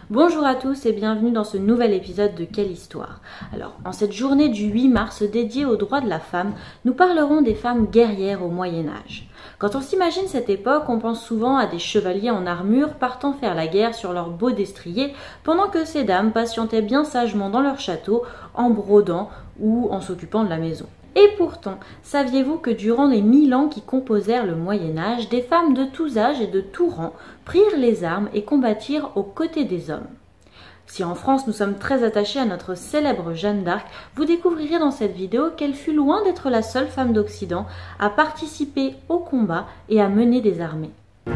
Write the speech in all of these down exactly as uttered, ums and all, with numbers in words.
Bonjour à tous et bienvenue dans ce nouvel épisode de Quelle Histoire. Alors, en cette journée du huit mars dédiée aux droits de la femme, nous parlerons des femmes guerrières au Moyen-Âge. Quand on s'imagine cette époque, on pense souvent à des chevaliers en armure partant faire la guerre sur leur beau destrier, pendant que ces dames patientaient bien sagement dans leur château, en brodant ou en s'occupant de la maison. Et pourtant, saviez-vous que durant les mille ans qui composèrent le Moyen-Âge, des femmes de tous âges et de tout rang prirent les armes et combattirent aux côtés des hommes? Si en France nous sommes très attachés à notre célèbre Jeanne d'Arc, vous découvrirez dans cette vidéo qu'elle fut loin d'être la seule femme d'Occident à participer au combat et à mener des armées.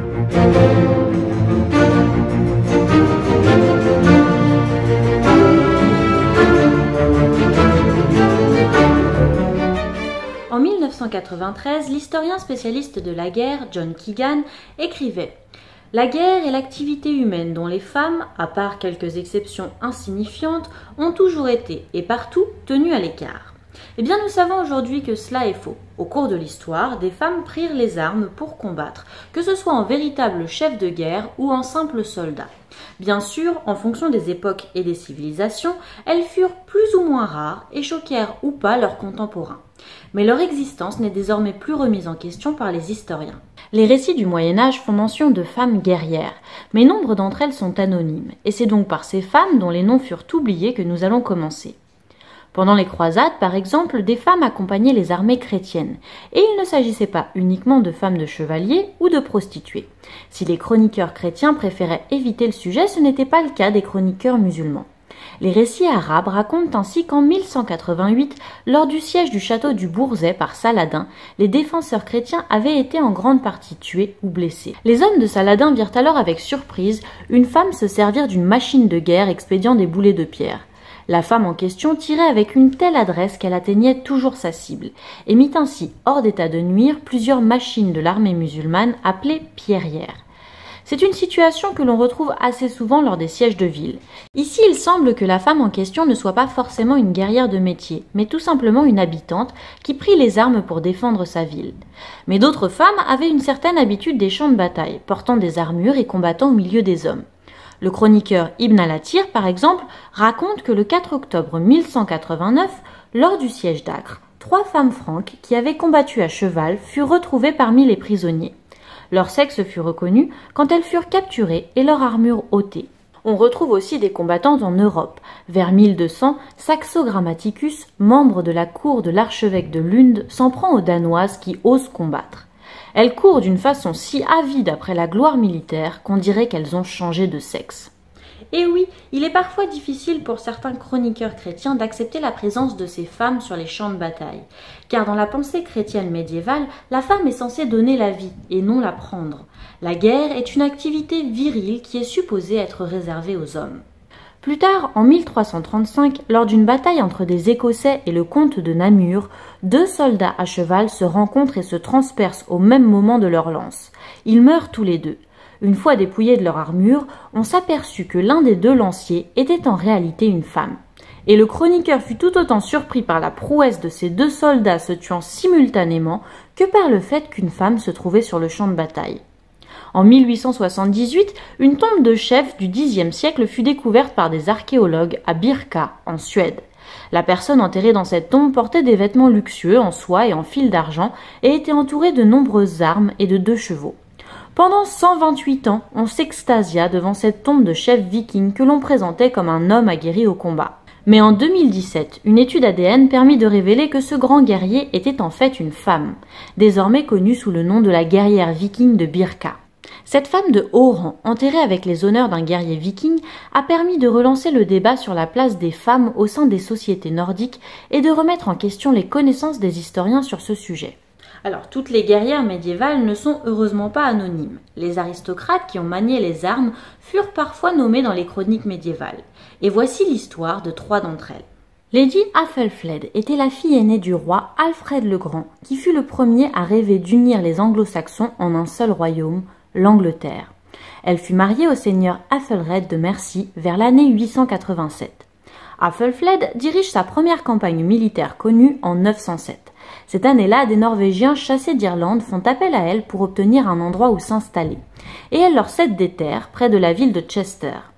En mille neuf cent quatre-vingt-treize, l'historien spécialiste de la guerre, John Keegan, écrivait « La guerre est l'activité humaine dont les femmes, à part quelques exceptions insignifiantes, ont toujours été, et partout, tenues à l'écart. » Eh bien, nous savons aujourd'hui que cela est faux. Au cours de l'histoire, des femmes prirent les armes pour combattre, que ce soit en véritables chefs de guerre ou en simples soldats. Bien sûr, en fonction des époques et des civilisations, elles furent plus ou moins rares et choquèrent ou pas leurs contemporains. Mais leur existence n'est désormais plus remise en question par les historiens. Les récits du Moyen-Âge font mention de femmes guerrières, mais nombre d'entre elles sont anonymes, et c'est donc par ces femmes dont les noms furent oubliés que nous allons commencer. Pendant les croisades, par exemple, des femmes accompagnaient les armées chrétiennes, et il ne s'agissait pas uniquement de femmes de chevaliers ou de prostituées. Si les chroniqueurs chrétiens préféraient éviter le sujet, ce n'était pas le cas des chroniqueurs musulmans. Les récits arabes racontent ainsi qu'en mille cent quatre-vingt-huit, lors du siège du château du Bourzais par Saladin, les défenseurs chrétiens avaient été en grande partie tués ou blessés. Les hommes de Saladin virent alors avec surprise une femme se servir d'une machine de guerre expédiant des boulets de pierre. La femme en question tirait avec une telle adresse qu'elle atteignait toujours sa cible, et mit ainsi hors d'état de nuire plusieurs machines de l'armée musulmane appelées pierrières. C'est une situation que l'on retrouve assez souvent lors des sièges de ville. Ici, il semble que la femme en question ne soit pas forcément une guerrière de métier, mais tout simplement une habitante qui prit les armes pour défendre sa ville. Mais d'autres femmes avaient une certaine habitude des champs de bataille, portant des armures et combattant au milieu des hommes. Le chroniqueur Ibn al-Athir, par exemple, raconte que le quatre octobre mille cent quatre-vingt-neuf, lors du siège d'Acre, trois femmes franques qui avaient combattu à cheval furent retrouvées parmi les prisonniers. Leur sexe fut reconnu quand elles furent capturées et leur armure ôtée. On retrouve aussi des combattantes en Europe. Vers mille deux cents, Saxo Grammaticus, membre de la cour de l'archevêque de Lund, s'en prend aux Danoises qui osent combattre. Elles courent d'une façon si avide après la gloire militaire qu'on dirait qu'elles ont changé de sexe. Et oui, il est parfois difficile pour certains chroniqueurs chrétiens d'accepter la présence de ces femmes sur les champs de bataille, car dans la pensée chrétienne médiévale, la femme est censée donner la vie et non la prendre. La guerre est une activité virile qui est supposée être réservée aux hommes. Plus tard, en mille trois cent trente-cinq, lors d'une bataille entre des Écossais et le comte de Namur, deux soldats à cheval se rencontrent et se transpercent au même moment de leur lance. Ils meurent tous les deux. Une fois dépouillés de leur armure, on s'aperçut que l'un des deux lanciers était en réalité une femme. Et le chroniqueur fut tout autant surpris par la prouesse de ces deux soldats se tuant simultanément que par le fait qu'une femme se trouvait sur le champ de bataille. En mille huit cent soixante-dix-huit, une tombe de chef du dixième siècle fut découverte par des archéologues à Birka, en Suède. La personne enterrée dans cette tombe portait des vêtements luxueux en soie et en fil d'argent et était entourée de nombreuses armes et de deux chevaux. Pendant cent vingt-huit ans, on s'extasia devant cette tombe de chef viking que l'on présentait comme un homme aguerri au combat. Mais en deux mille dix-sept, une étude A D N permit de révéler que ce grand guerrier était en fait une femme, désormais connue sous le nom de la guerrière viking de Birka. Cette femme de haut rang, enterrée avec les honneurs d'un guerrier viking, a permis de relancer le débat sur la place des femmes au sein des sociétés nordiques et de remettre en question les connaissances des historiens sur ce sujet. Alors, toutes les guerrières médiévales ne sont heureusement pas anonymes. Les aristocrates qui ont manié les armes furent parfois nommés dans les chroniques médiévales. Et voici l'histoire de trois d'entre elles. Lady Athelflaed était la fille aînée du roi Alfred le Grand, qui fut le premier à rêver d'unir les anglo-saxons en un seul royaume, l'Angleterre. Elle fut mariée au seigneur Athelred de Mercie vers l'année huit cent quatre-vingt-sept. Athelflaed dirige sa première campagne militaire connue en neuf cent sept. Cette année-là, des Norvégiens chassés d'Irlande font appel à elle pour obtenir un endroit où s'installer, et elle leur cède des terres près de la ville de Chester.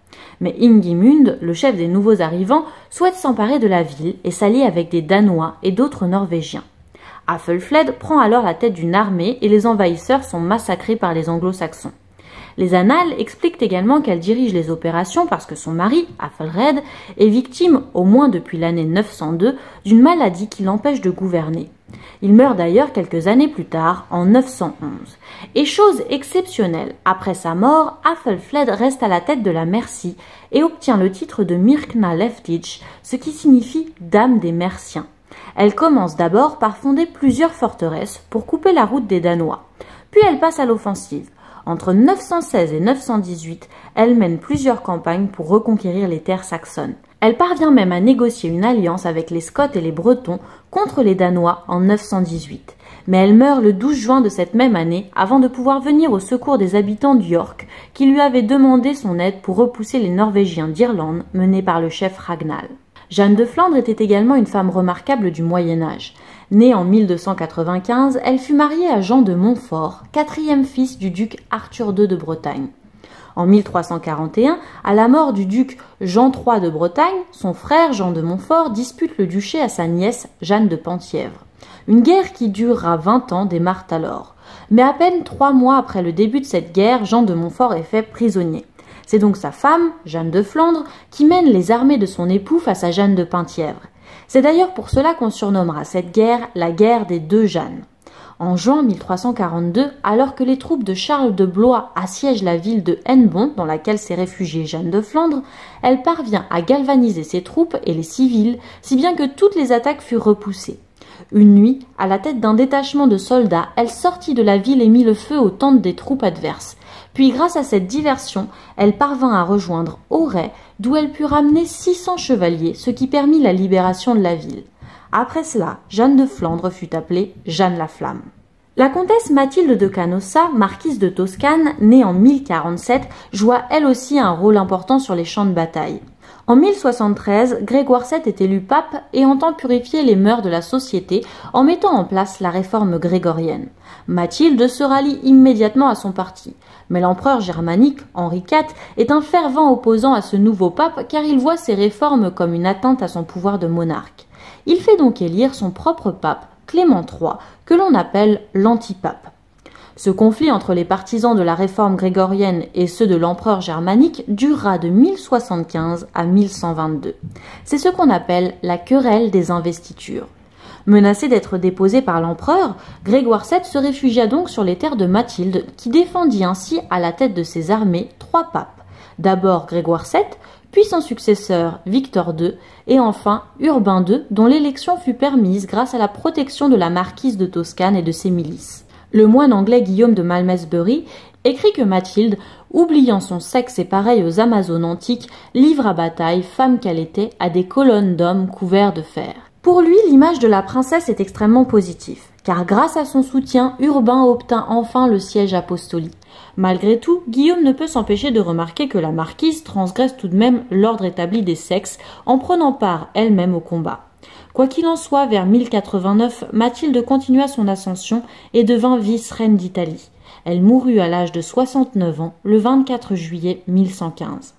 Mais Ingimund, le chef des nouveaux arrivants, souhaite s'emparer de la ville et s'allier avec des Danois et d'autres Norvégiens. Æthelflæd prend alors la tête d'une armée et les envahisseurs sont massacrés par les anglo-saxons. Les annales expliquent également qu'elle dirige les opérations parce que son mari, Æthelred, est victime, au moins depuis l'année neuf cent deux, d'une maladie qui l'empêche de gouverner. Il meurt d'ailleurs quelques années plus tard, en neuf cent onze. Et chose exceptionnelle, après sa mort, Æthelflæd reste à la tête de la Mercie et obtient le titre de Myrkna Lefdij, ce qui signifie « dame des Merciens ». Elle commence d'abord par fonder plusieurs forteresses pour couper la route des Danois. Puis elle passe à l'offensive. Entre neuf cent seize et neuf cent dix-huit, elle mène plusieurs campagnes pour reconquérir les terres saxonnes. Elle parvient même à négocier une alliance avec les Scots et les Bretons contre les Danois en neuf cent dix-huit. Mais elle meurt le douze juin de cette même année avant de pouvoir venir au secours des habitants de York qui lui avaient demandé son aide pour repousser les Norvégiens d'Irlande menés par le chef Ragnall. Jeanne de Flandre était également une femme remarquable du Moyen-Âge. Née en mille deux cent quatre-vingt-quinze, elle fut mariée à Jean de Montfort, quatrième fils du duc Arthur deux de Bretagne. En mille trois cent quarante et un, à la mort du duc Jean trois de Bretagne, son frère Jean de Montfort dispute le duché à sa nièce Jeanne de Penthièvre. Une guerre qui durera vingt ans démarre alors. Mais à peine trois mois après le début de cette guerre, Jean de Montfort est fait prisonnier. C'est donc sa femme, Jeanne de Flandre, qui mène les armées de son époux face à Jeanne de Penthièvre. C'est d'ailleurs pour cela qu'on surnommera cette guerre la guerre des deux Jeannes. En juin mille trois cent quarante-deux, alors que les troupes de Charles de Blois assiègent la ville de Hennebont, dans laquelle s'est réfugiée Jeanne de Flandre, elle parvient à galvaniser ses troupes et les civils, si bien que toutes les attaques furent repoussées. Une nuit, à la tête d'un détachement de soldats, elle sortit de la ville et mit le feu aux tentes des troupes adverses. Puis, grâce à cette diversion, elle parvint à rejoindre Auray, d'où elle put ramener six cents chevaliers, ce qui permit la libération de la ville. Après cela, Jeanne de Flandre fut appelée Jeanne la Flamme. La comtesse Mathilde de Canossa, marquise de Toscane, née en mille quarante-sept, joua elle aussi un rôle important sur les champs de bataille. En mille soixante-treize, Grégoire sept est élu pape et entend purifier les mœurs de la société en mettant en place la réforme grégorienne. Mathilde se rallie immédiatement à son parti. Mais l'empereur germanique, Henri quatre, est un fervent opposant à ce nouveau pape car il voit ces réformes comme une atteinte à son pouvoir de monarque. Il fait donc élire son propre pape, Clément trois, que l'on appelle l'antipape. Ce conflit entre les partisans de la réforme grégorienne et ceux de l'empereur germanique durera de mille soixante-quinze à mille cent vingt-deux. C'est ce qu'on appelle la querelle des investitures. Menacé d'être déposé par l'empereur, Grégoire sept se réfugia donc sur les terres de Mathilde, qui défendit ainsi à la tête de ses armées trois papes. D'abord Grégoire sept, puis son successeur Victor deux, et enfin Urbain deux, dont l'élection fut permise grâce à la protection de la marquise de Toscane et de ses milices. Le moine anglais Guillaume de Malmesbury écrit que Mathilde, oubliant son sexe et pareil aux Amazones antiques, livre à bataille, femme qu'elle était, à des colonnes d'hommes couverts de fer. Pour lui, l'image de la princesse est extrêmement positive, car grâce à son soutien, Urbain obtint enfin le siège apostolique. Malgré tout, Guillaume ne peut s'empêcher de remarquer que la marquise transgresse tout de même l'ordre établi des sexes en prenant part elle-même au combat. Quoi qu'il en soit, vers mille quatre-vingt-neuf, Mathilde continua son ascension et devint vice-reine d'Italie. Elle mourut à l'âge de soixante-neuf ans, le vingt-quatre juillet mille cent quinze.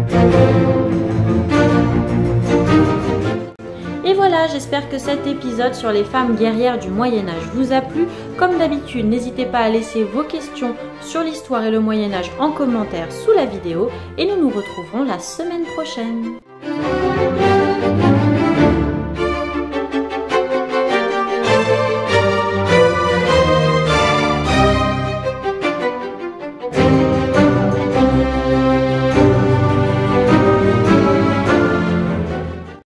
Et voilà, j'espère que cet épisode sur les femmes guerrières du Moyen-Âge vous a plu. Comme d'habitude, n'hésitez pas à laisser vos questions sur l'histoire et le Moyen-Âge en commentaire sous la vidéo et nous nous retrouverons la semaine prochaine.